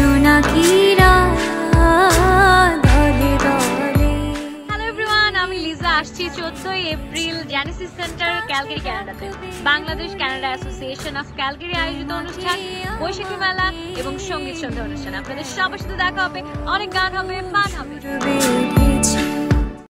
জোনাকিরা দলে দলে। Hello everyone, আমি লিজা আসছি 14 এপ্রিল জেনেসিস সেন্টার ক্যালগারি কানাডাতে Bangladesh Canada Association of Calgary আয়োজিত অনুষ্ঠান বৈশাখী মেলা এবং সঙ্গীত সন্ধ্যা অনুষ্ঠান। আপনাদের সবার সাথে দেখা হবে, অনেক গান হবে, ফান হবে।